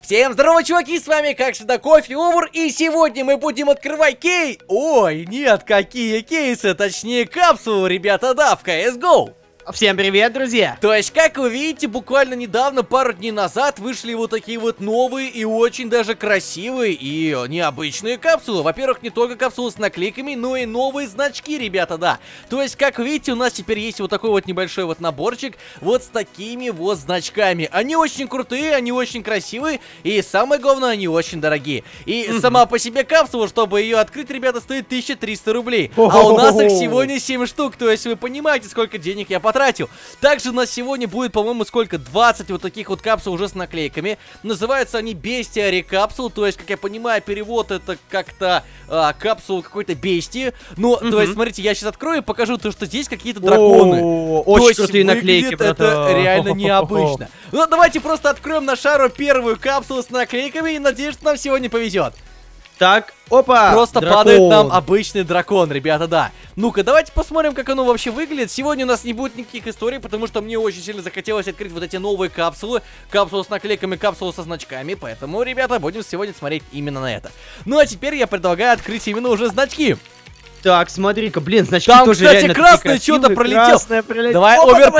Всем здорово, чуваки, с вами, как всегда, Кофе Овер, и сегодня мы будем открывать Ой, нет, какие кейсы, точнее капсулы, ребята, да, в CSGO. Всем привет, друзья! То есть, как вы видите, буквально недавно, пару дней назад, вышли вот такие вот новые и очень даже красивые и необычные капсулы. Во-первых, не только капсулы с наклейками, но и новые значки, ребята, да. То есть, как вы видите, у нас теперь есть вот такой вот небольшой вот наборчик вот с такими вот значками. Они очень крутые, они очень красивые, и самое главное, они очень дорогие. И сама по себе капсула, чтобы ее открыть, ребята, стоит 1300 рублей. А у нас их сегодня 7 штук, то есть вы понимаете, сколько денег я потратил. Также у нас сегодня будет, по-моему, сколько? 20 вот таких вот капсул уже с наклейками. Называются они Бестиари капсул. То есть, как я понимаю, перевод это как-то капсула какой-то бестии. Ну, то есть, смотрите, я сейчас открою и покажу то, что здесь какие-то драконы. Очень крутые наклейки, это реально необычно. Ну, давайте просто откроем на шару первую капсулу с наклейками и надеюсь, что нам сегодня повезет. Так, опа! Просто падает нам обычный дракон, ребята, да. Ну-ка, давайте посмотрим, как оно вообще выглядит. Сегодня у нас не будет никаких историй, потому что мне очень сильно захотелось открыть вот эти новые капсулы. Капсулу с наклейками, капсулу со значками. Поэтому, ребята, будем сегодня смотреть именно на это. Ну, а теперь я предлагаю открыть именно уже значки. Так, смотри-ка, блин, значки там, тоже кстати, реально красный что-то пролетел. Давай,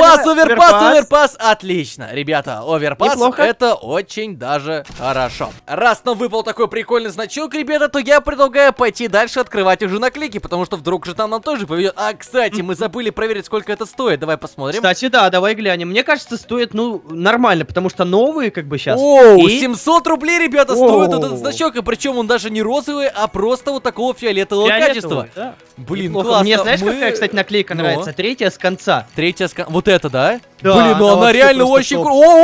оверпас, отлично. Ребята, оверпас, это очень даже хорошо. Раз нам выпал такой прикольный значок, ребята, то я предлагаю пойти дальше открывать уже наклейки, потому что вдруг же там нам тоже повезет. А, кстати, мы забыли проверить, сколько это стоит. Давай посмотрим. Кстати, да, давай глянем. Мне кажется, стоит, ну, нормально, потому что новые, как бы, сейчас. Оу, 700 рублей, ребята, стоит вот этот значок, и причем он даже не розовый, а просто вот такого фиолетового качества. Да. Блин, неплохо. классно. Мне, знаешь, какая, кстати, наклейка нравится? Третья с конца. Третья с конца. Вот это, да? Да. Блин, ну она реально очень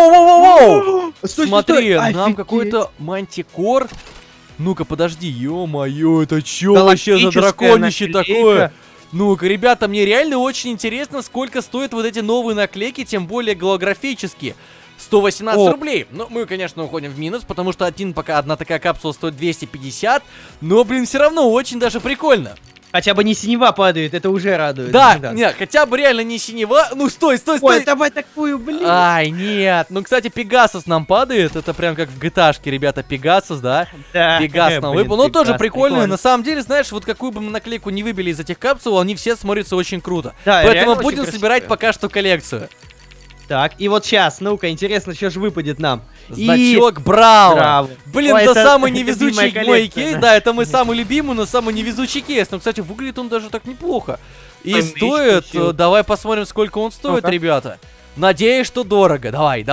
крутая. Смотри, нам офигеть. какой-то мантикор. Ну-ка, подожди, ё-моё, это чё вообще за драконище такое? Ну-ка, ребята, мне реально очень интересно, сколько стоят вот эти новые наклейки, тем более голографические. 118 рублей. Ну, мы, конечно, уходим в минус, потому что пока одна такая капсула стоит 250. Но, блин, все равно очень даже прикольно. Хотя бы не синева падает, это уже радует. Да, нет, хотя бы реально не синева. Ну, стой. Ой, давай такую, блин. Ай, нет. Ну, кстати, Пегасус нам падает. Это прям как в GTA-шке, ребята, Пегасус, да? Да. Пегас нам выпал. Ну, тоже прикольно. На самом деле, знаешь, вот какую бы мы наклейку не выбили из этих капсул, они все смотрятся очень круто. Да, поэтому будем собирать пока что коллекцию. Так, и вот сейчас, ну-ка, интересно, что же выпадет нам. Значок Браво. Блин, ой, это самый невезучий мой кейс. да. Да, это мой самый любимый, но самый невезучий кейс. Но, кстати, выглядит он даже так неплохо. И стоит, давай посмотрим, сколько он стоит, ребята. Надеюсь, что дорого. Давай.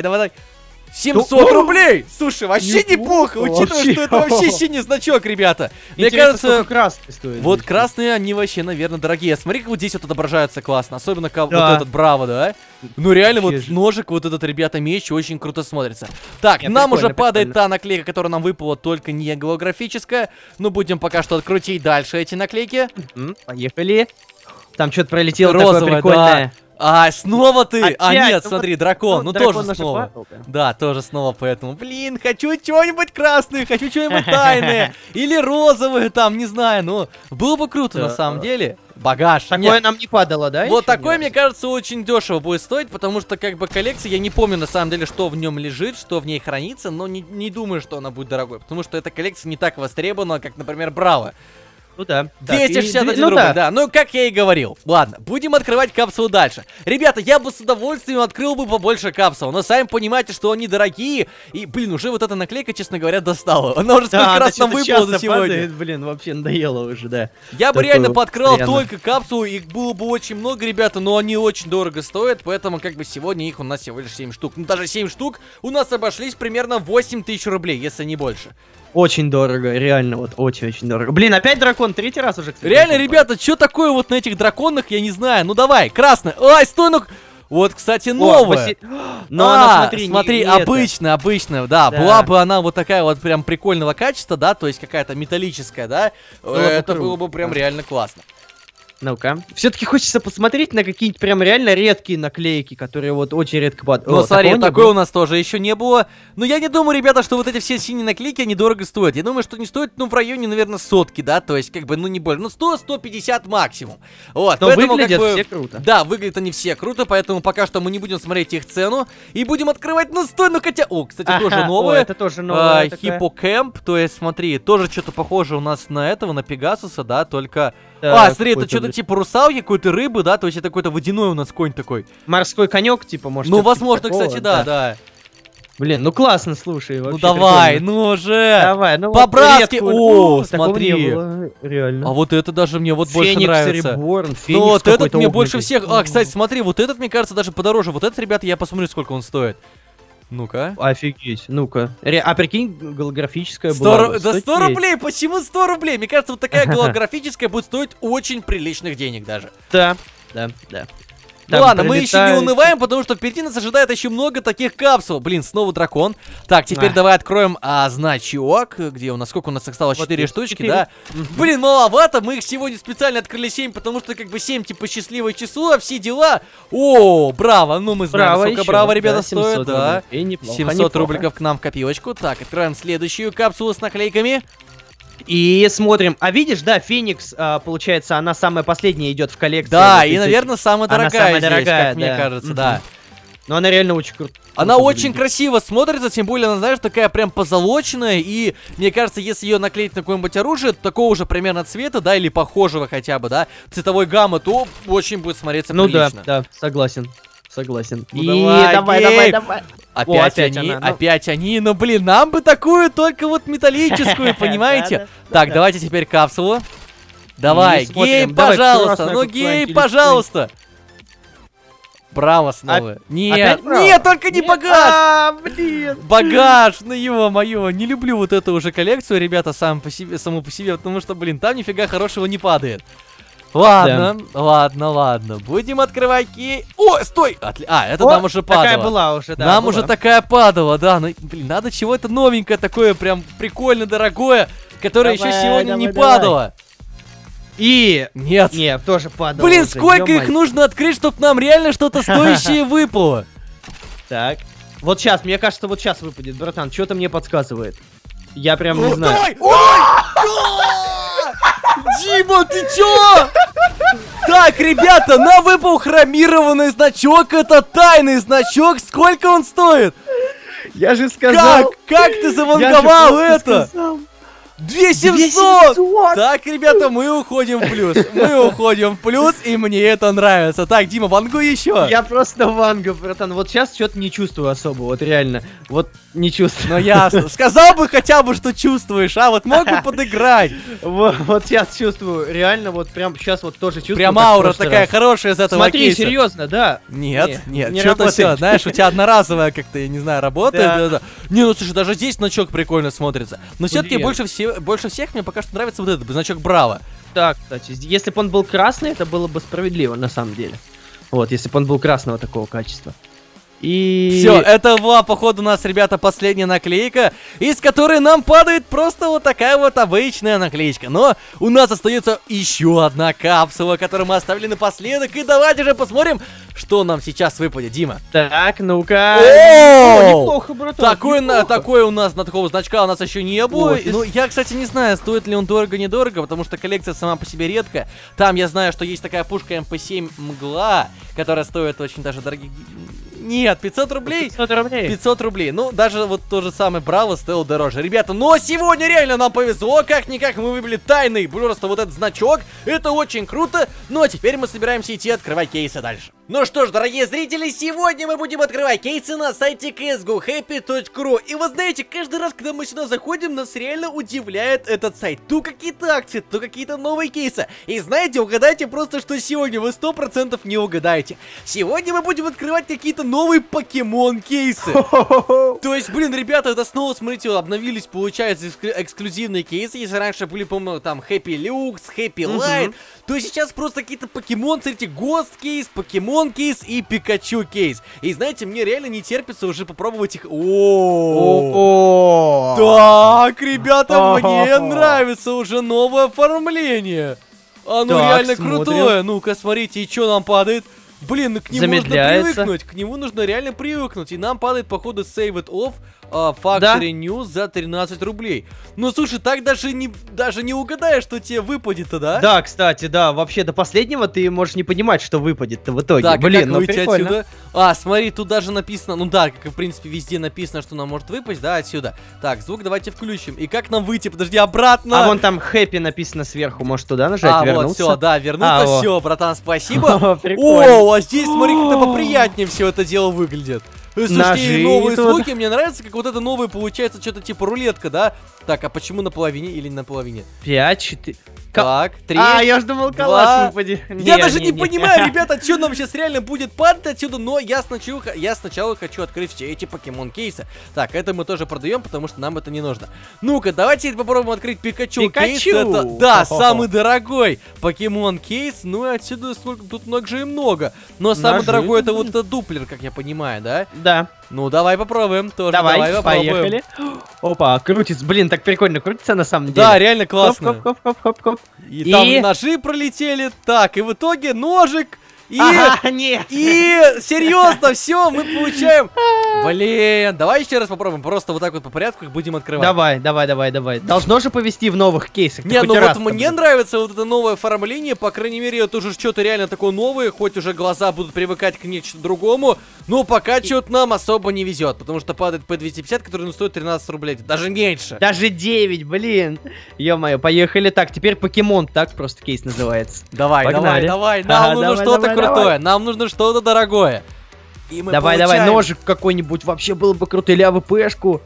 700 рублей! Слушай, вообще неплохо, учитывая, что это вообще синий значок, ребята. Мне кажется, красный стоит. Вот красные, они вообще, наверное, дорогие. Смотри, как вот здесь вот отображаются классно. Особенно вот этот Браво, да? Ну реально, вот ножик, вот этот, ребята, меч очень круто смотрится. Так, нам уже падает та наклейка, которая нам выпала, только не голографическая. Ну, будем пока что открутить дальше эти наклейки. Поехали. Там что-то пролетело розовое, такое прикольное. А, снова ты! Опять? А нет, смотри, дракон, ну тоже снова. Падал, да, тоже снова, поэтому, блин, хочу что-нибудь красное, хочу что-нибудь тайное. Или розовое там, не знаю, ну, было бы круто на самом деле. Багаж. Такое нам не падало, да? Вот такое, мне кажется, очень дешево будет стоить, потому что, как бы, коллекция, я не помню, на самом деле, что в нем лежит, что в ней хранится, но не думаю, что она будет дорогой, потому что эта коллекция не так востребована, как, например, Браво. Ну да. 261 рубль, да. Ну, как я и говорил. Ладно, будем открывать капсулу дальше. Ребята, я бы с удовольствием открыл бы побольше капсул, но сами понимаете, что они дорогие. И, блин, уже вот эта наклейка, честно говоря, достала. Она уже сколько раз нам выпала за сегодня. Падает, блин, вообще надоело уже, да. Я бы реально подкрыл только капсулу, их было бы очень много, ребята, но они очень дорого стоят, поэтому, как бы, сегодня их у нас всего лишь 7 штук. Ну, даже 7 штук у нас обошлись примерно 8000 рублей, если не больше. Очень дорого, реально, вот очень-очень дорого. Блин, опять дракон, третий раз уже, кстати. Реально, ребята, что такое вот на этих драконах, я не знаю. Ну давай, красный. Ай, стой, ну... Вот, кстати, новая. Но она, смотри, обычная, да. Была бы она вот такая вот прям прикольного качества, да, то есть какая-то металлическая, да. Это было бы прям реально классно. Ну-ка. Все-таки хочется посмотреть на какие-нибудь прям реально редкие наклейки, которые вот очень редко падают. Ну, смотри, такой у нас тоже еще не было. Но я не думаю, ребята, что вот эти все синие наклейки, они дорого стоят. Я думаю, что они стоят, ну, в районе, наверное, сотки, да, то есть, как бы, ну, не больше. Ну, 100-150 максимум. Вот, но поэтому, выглядят как бы, все круто. Да, выглядят они все круто, поэтому пока что мы не будем смотреть их цену. И будем открывать, ну, стой, ну, хотя... О, кстати, тоже новое. Это тоже новое. Хиппокэмп, то есть, смотри, тоже что-то похоже у нас на этого, на Пегасуса, да, только... Да, смотри, это что-то типа русалки, какой-то рыбы, да, то есть это какой-то водяной у нас конь такой. Морской конек, типа, может. Ну, возможно, кстати, да. Блин, ну классно, слушай, вообще. Ну давай, прикольно. ну же! Давай, ну по-братски! вот, Смотри! Реально. А вот это даже мне вот больше Феникс нравится. Реборн, Ну вот этот мне огненный. больше всех... кстати, смотри, вот этот, мне кажется, даже подороже. Вот этот, ребята, я посмотрю, сколько он стоит. Ну-ка. Офигеть, ну-ка. А прикинь, голографическая 100 была. Да 100 рублей, почему 100 рублей? Мне кажется, вот такая голографическая будет стоить очень приличных денег даже. Да. Ну ладно, мы еще не унываем, потому что впереди нас ожидает еще много таких капсул. Блин, снова дракон. Так, теперь давай откроем значок. Где у нас? Сколько у нас осталось? 4 штучки, да? Блин, маловато. Мы их сегодня специально открыли 7, потому что как бы 7 типа счастливое число, все дела. О, браво. Ну мы знаем, сколько браво, ребята, стоит. Да, 700 рубликов к нам в копилочку. Так, откроем следующую капсулу с наклейками. И смотрим. А видишь, да, Феникс, получается, она самая последняя идет в коллекции. Да, и, наверное, самая дорогая здесь, как мне кажется, да. Но она реально очень крутая. Она очень красиво смотрится, тем более она, знаешь, такая прям позолоченная. И, мне кажется, если ее наклеить на какое-нибудь оружие, такого же примерно цвета, да, или похожего хотя бы, да, цветовой гаммы, то очень будет смотреться прилично. Ну да, согласен. Ну, и давай. Опять они, ну блин, нам бы такую, только вот металлическую, понимаете? Так, давайте теперь капсулу. Давай, Гейм, пожалуйста, ну Гейм, пожалуйста. Браво снова. Нет, только не багаж! Блин. Багаж, ну ё-моё, не люблю вот эту уже коллекцию, ребята, саму по себе, потому что, блин, там нифига хорошего не падает. Ладно. Будем открывать О, стой! Это нам уже падало. Такая была уже, да. Нам уже такая падала, да. Ну, блин, надо чего-то новенькое такое, прям прикольно дорогое, которое еще сегодня не падало. И... Нет, тоже падало. Блин, сколько их нужно открыть, чтобы нам реально что-то стоящее выпало? Так. Вот сейчас, мне кажется, вот сейчас выпадет, братан. Что-то мне подсказывает. Я прям не знаю. Дима, ты чё? Так, ребята, нам выпал хромированный значок. Это тайный значок. Сколько он стоит? Я же сказал. Как ты заванговал это? 2700! Так, ребята, мы уходим в плюс. И мне это нравится. Так, Дима, вангуй еще. Я просто ванга, братан. Вот сейчас что-то не чувствую особо, вот реально. Вот не чувствую. Ну ясно. Сказал бы хотя бы, что чувствуешь, а? Вот мог бы подыграть. Вот сейчас чувствую, реально, вот прям сейчас вот тоже чувствую. Прям аура такая хорошая из этого кейса. Смотри, серьезно, да. Нет, что-то все, знаешь, у тебя одноразовая как-то, я не знаю, работает. Не, ну слушай, даже здесь значок прикольно смотрится. Но все-таки больше всех мне пока что нравится вот этот значок Браво. Да, кстати, если бы он был красный, это было бы справедливо, на самом деле. Вот, если бы он был красного такого качества. И... Все, это была, походу, у нас, ребята, последняя наклейка, из которой нам падает просто вот такая вот обычная наклеечка. Но у нас остается еще одна капсула, которую мы оставили напоследок. И давайте же посмотрим, что нам сейчас выпадет, Дима. Так, ну-ка. Неплохо, братан. Такой у нас, на такого значка у нас еще не было. Ну, я, кстати, не знаю, стоит ли он дорого-недорого, потому что коллекция сама по себе редкая. Там я знаю, что есть такая пушка МП7 Мгла, которая стоит очень даже дорогих... Нет, 500 рублей? 500 рублей. 500 рублей. Ну, даже вот то же самое Браво стоил дороже. Ребята, но сегодня реально нам повезло. Как-никак мы выбили тайный просто вот этот значок. Это очень круто. Ну, а теперь мы собираемся идти открывать кейсы дальше. Ну что ж, дорогие зрители, сегодня мы будем открывать кейсы на сайте csgohappy.ru. И вы знаете, каждый раз, когда мы сюда заходим, нас реально удивляет этот сайт. То какие-то акции, то какие-то новые кейсы. И знаете, угадайте просто, что сегодня вы 100% не угадаете. Сегодня мы будем открывать какие-то новые покемон кейсы. То есть, блин, ребята, это снова, смотрите, обновились, получается, эксклюзивные кейсы. Если раньше были, по-моему, там Happy Lux, Happy Light, то сейчас просто какие-то покемон, смотрите, Ghost кейс, покемон кейс и Пикачу кейс. И знаете, мне реально не терпится уже попробовать их. Так, ребята, мне нравится уже новое оформление. Оно Так, реально смотрим. крутое. Ну-ка, смотрите, и что нам падает? Блин, ну к нему нужно Замедляется. привыкнуть. К нему нужно реально привыкнуть. И нам падает, походу, Save It Off Factory News за 13 рублей. Ну, слушай, так даже не угадаешь, что тебе выпадет-то, да? Да, кстати, да, вообще до последнего ты можешь не понимать, что выпадет-то в итоге. Так, Блин, как ну выйти прикольно. отсюда? А, смотри, тут даже написано, ну да, как и в принципе везде написано, что нам может выпасть, да, отсюда. Так, звук давайте включим. И как нам выйти? Подожди, обратно. А вон там хэппи написано сверху, может туда нажать, вернуться? вот, все, да, вернуться, во. все, братан, спасибо. Прикольно. О, а здесь, смотри, как-то поприятнее все это дело выглядит. Слушайте, Ножи новые тут. звуки, мне нравится, как вот это новое получается, что-то типа рулетка, да? Так, а почему на половине или не на половине? 5, 4... Так, 3. А, я ж думал, два. калаш выпадет. Я даже не понимаю, ребята, что нам сейчас реально будет падать отсюда, но я сначала хочу открыть все эти покемон-кейсы. Так, это мы тоже продаем, потому что нам это не нужно. Ну-ка, давайте попробуем открыть Пикачу кейс. Это, да, самый дорогой покемон-кейс. Ну и отсюда сколько, тут много же и много. Но самый Ножи. дорогой это вот этот дуплер, как я понимаю, да? Да. Ну, давай попробуем тоже. Давай, попробуем. поехали. Опа, крутится. Блин, так прикольно крутится на самом деле. Да, реально классно. Хоп-хоп-хоп-хоп-хоп. И там ножи пролетели. Так, и в итоге ножик. Ага, нет. И серьезно, все, мы получаем. Блин, давай еще раз попробуем. Просто вот так вот по порядку их будем открывать. Давай. Должно же повести в новых кейсах. Не, ну вот мне нравится вот это новое оформление. По крайней мере, это уже что-то реально такое новое. Хоть уже глаза будут привыкать к нечто другому. Но пока что-то нам особо не везет. Потому что падает P250, который ну, стоит 13 рублей. Даже меньше. Даже 9, блин. Ё-моё, поехали. Так, теперь покемон, так просто кейс называется. Давай. Нам нужно что-то крутое. Нам нужно что-то дорогое. И мы давай, получаем... ножик какой-нибудь. Вообще было бы круто. Или АВПшку.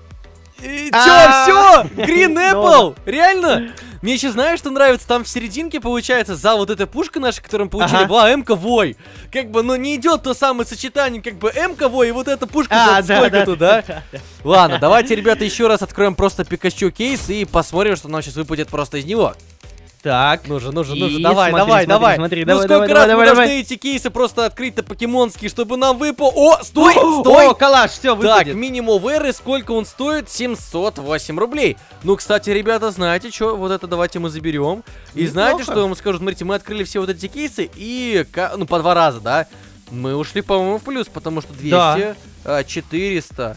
Чё, все? Green Apple? Реально? Мне еще знаешь, что нравится? Там в серединке, получается, за вот этой пушкой нашей, которую мы получили, была М-ка Вой. Как бы, но не идет то самое сочетание, как бы М-ка Вой и вот эта пушка за сколько-то, да? Ладно, давайте, ребята, еще раз откроем просто Пикачу кейс и посмотрим, что нам сейчас выпадет просто из него. Так. Нужно. Давай. Смотри, ну сколько раз мы должны эти кейсы просто открыть-то покемонские, чтобы нам выпал... О, стой! О, калаш, все, выпадет. Так, минимум эры, сколько он стоит? 708 рублей. Ну, кстати, ребята, знаете что? Вот это давайте мы заберем. И знаете, что я вам скажу? Смотрите, мы открыли все вот эти кейсы и... Ну, по 2 раза, да? Мы ушли, по-моему, в плюс, потому что 200, 400...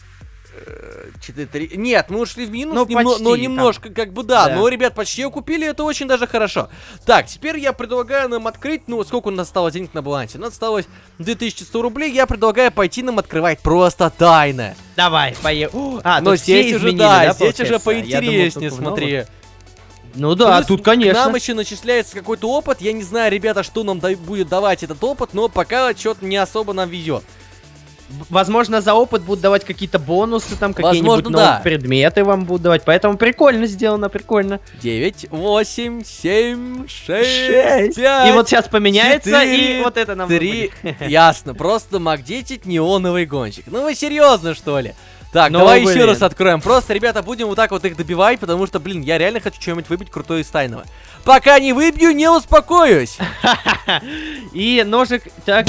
4, нет, мы ушли в минус, но немножко, там. Как бы, да. Но, ребят, почти купили, это очень даже хорошо. Так, теперь я предлагаю нам открыть, ну, сколько у нас осталось денег на балансе? У нас осталось 2100 рублей, я предлагаю пойти нам открывать просто тайно. Давай, поехали. Но здесь уже, да, здесь уже поинтереснее, смотри. Ну да, плюс тут, конечно. К нам еще начисляется какой-то опыт, я не знаю, ребята, что нам будет давать этот опыт, но пока что-то не особо нам везет. Возможно, за опыт будут давать какие-то бонусы, там какие-нибудь новые предметы вам будут давать. Поэтому прикольно сделано, прикольно. 9, 8, 7, 6, 5. И вот сейчас поменяется, 4, и вот это нам 3. Ясно, просто Мак 10 неоновый гонщик. Ну вы серьезно, что ли? Так, давай еще раз откроем. Просто, ребята, будем вот так вот их добивать, потому что, блин, я реально хочу что-нибудь выбить крутое из тайного. Пока не выбью, не успокоюсь. И ножик... Да!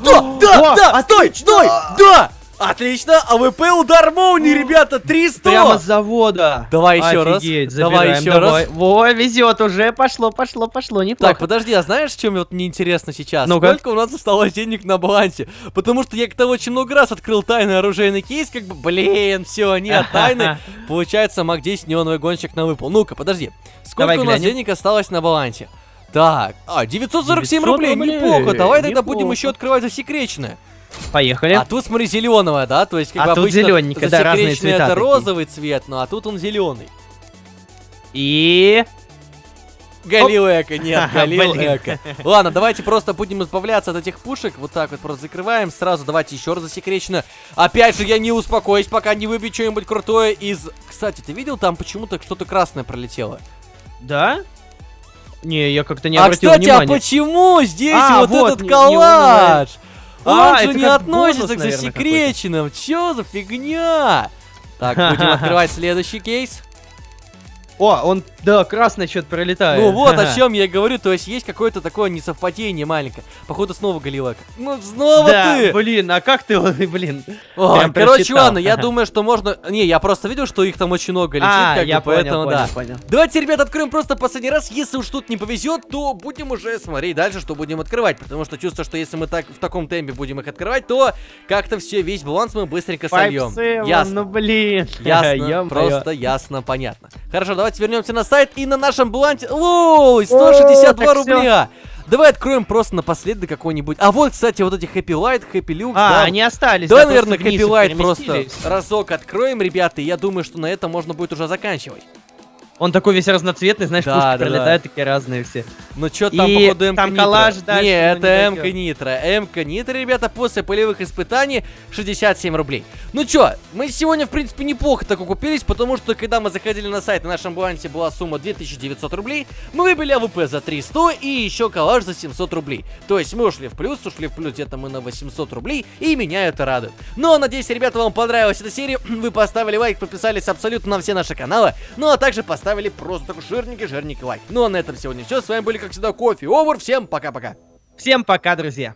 Стой! Да! Отлично, АВП удар молнии, ребята, 300! Прямо с завода. Давай еще раз. Давай еще раз. Во, везет уже, пошло, неплохо. Так, подожди, а знаешь, в чем вот мне интересно сейчас? Сколько у нас осталось денег на балансе? Потому что я как-то очень много раз открыл тайный оружейный кейс, как бы, блин, все, нет, тайны. Получается, Мак 10 неоновый гонщик на выпал. Ну-ка, подожди. Сколько у нас денег осталось на балансе? Так, 947 рублей, неплохо. Давай тогда будем еще открывать засекреченное. Поехали. А тут, смотри, зеленого, да? То есть, как бы тут зелененько, да, разные цвета. Это розовый цвет, ну а тут он зеленый. И... Галил Эко, нет, Галил Эко. Ладно, давайте просто будем избавляться от этих пушек. Вот так вот просто закрываем. Сразу давайте еще раз засекречено. Опять же, я не успокоюсь, пока не выбью что-нибудь крутое из... Кстати, ты видел, там почему-то что-то красное пролетело? Да? Не, я как-то не обратил внимания. А почему здесь вот этот коллаж? Он же не относится к засекреченным. Чё за фигня? Так, будем открывать следующий кейс. О, он, да, красный что-то пролетает. Ну вот о чем я и говорю, то есть какое-то такое несовпадение маленькое. Походу снова Галилак. Ну снова Да, ты! блин, а как ты, блин? Ой, прям короче, просчитал. ладно, я думаю, что можно... Не, я просто видел, что их там очень много летит, как я бы, поэтому понял, да. понял. Давайте, ребят, откроем просто последний раз. Если уж тут не повезет, то будем уже смотреть дальше, что будем открывать. Потому что чувствую, что если мы так в таком темпе будем их открывать, то как-то все, весь баланс мы быстренько сольем. Ясно. Ну блин. Ясно, Ё-моё. просто ясно, понятно. Хорошо, давайте вернемся на сайт и на нашем балансе... Лоу, 162 так всё. рубля. Давай откроем просто напоследок какой-нибудь. А вот, кстати, вот эти Happy Light, Happy Lux. А, да. они остались. Давай, да, наверное, просто вниз Happy Light их просто переместились. разок откроем, ребята. И я думаю, что на этом можно будет уже заканчивать. Он такой весь разноцветный, знаешь, Да, пушки да, пролетают такие разные все. Ну чё там, И походу, МК там Нитро? коллаж дальше, Не, но это не МК дойдёт. Нитро. МК Нитро, ребята, после полевых испытаний 67 рублей. Ну чё, мы сегодня, в принципе, неплохо так окупились, потому что, когда мы заходили на сайт, на нашем балансе была сумма 2900 рублей, мы выбили АВП за 300 и еще коллаж за 700 рублей. То есть мы ушли в плюс где-то мы на 800 рублей, и меня это радует. Ну, а надеюсь, ребята, вам понравилась эта серия, вы поставили лайк, подписались абсолютно на все наши каналы, ну, а также поставили просто такой жирненький лайк. Ну, а на этом сегодня все. С вами были, как всегда, Кофе Овер. Всем пока-пока. Всем пока, друзья.